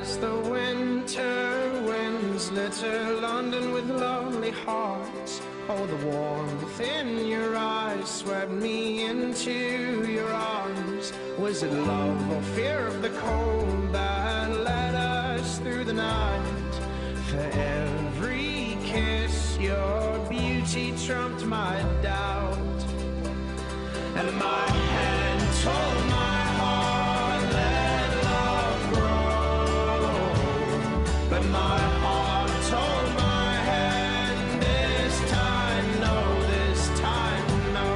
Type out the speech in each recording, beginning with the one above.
as the winter winds litter London with lonely hearts. Oh, the warmth in your eyes swept me into your arms. Was it love or fear of the cold that led us through the night? For every kiss your beauty trumped my doubt, and my hand told my heart let love grow, but my heart told my hand this time no, this time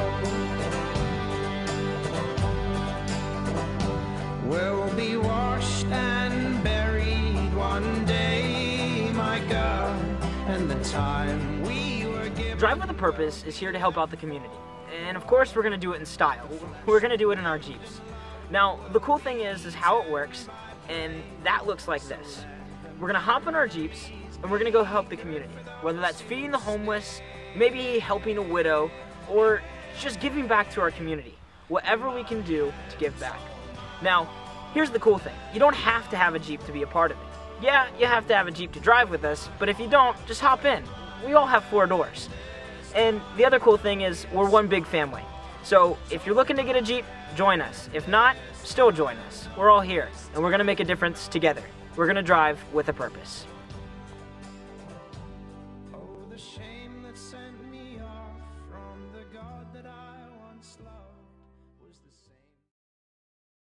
no. We'll be washed and buried one day, my girl, and the time we were given. Drive with a Purpose is here to help out the community. And of course we're going to do it in style. We're going to do it in our Jeeps. Now the cool thing is how it works, and that looks like this. We're going to hop in our Jeeps and we're going to go help the community. Whether that's feeding the homeless, maybe helping a widow, or just giving back to our community. Whatever we can do to give back. Now, here's the cool thing. You don't have to have a Jeep to be a part of it. Yeah, you have to have a Jeep to drive with us, but if you don't, just hop in. We all have 4 doors. And the other cool thing is we're one big family. So if you're looking to get a Jeep, join us. If not, still join us. We're all here, and we're gonna make a difference together. We're gonna drive with a purpose.